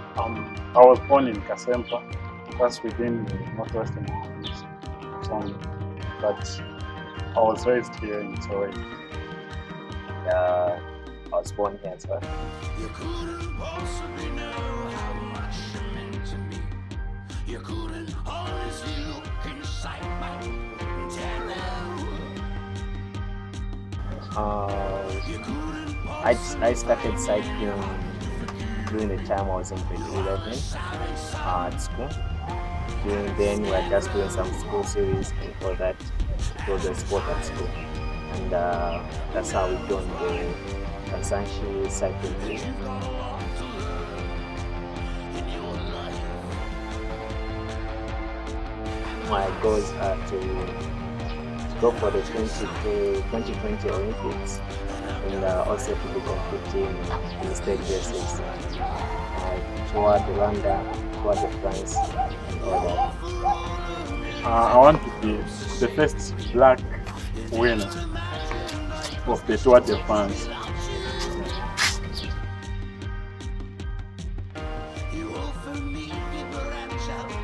I was born in Kasempa, that's within the northwestern province, but I was raised here in Soweto. I was born here as well. You couldn't possibly know how much you meant to me. You couldn't always look inside my I started cycling during the time I was in grade 11 at school. During then we were just doing some school series, and for that it was a sport at school. And that's how we joined the Kansanshi cycling team. My goals are to go for the 2020 Olympics, and also to be competing in state races toward Rwanda, toward France, and all that. I want to be the first black winner of the Tour de France. You offer me a branch out